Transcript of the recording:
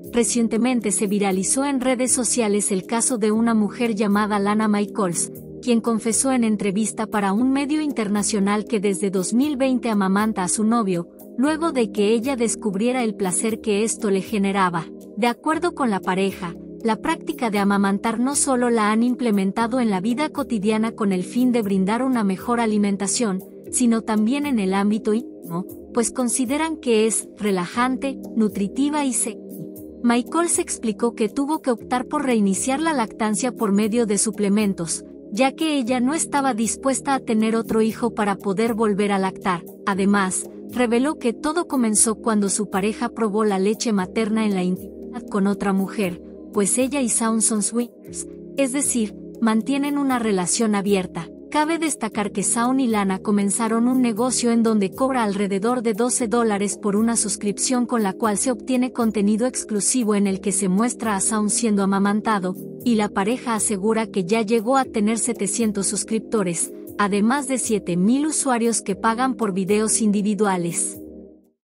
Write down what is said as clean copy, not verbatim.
Recientemente se viralizó en redes sociales el caso de una mujer llamada Lana Michaels, quien confesó en entrevista para un medio internacional que desde 2020 amamanta a su novio, luego de que ella descubriera el placer que esto le generaba. De acuerdo con la pareja, la práctica de amamantar no solo la han implementado en la vida cotidiana con el fin de brindar una mejor alimentación, sino también en el ámbito íntimo, pues consideran que es relajante, nutritiva y sexy. Michaels explicó que tuvo que optar por reiniciar la lactancia por medio de suplementos, ya que ella no estaba dispuesta a tener otro hijo para poder volver a lactar. Además, reveló que todo comenzó cuando su pareja probó la leche materna en la intimidad con otra mujer, pues ella y Shawn son swingers, es decir, mantienen una relación abierta. Cabe destacar que Shawn y Lana comenzaron un negocio en donde cobra alrededor de $12 por una suscripción con la cual se obtiene contenido exclusivo en el que se muestra a Shawn siendo amamantado, y la pareja asegura que ya llegó a tener 700 suscriptores, además de 7,000 usuarios que pagan por videos individuales.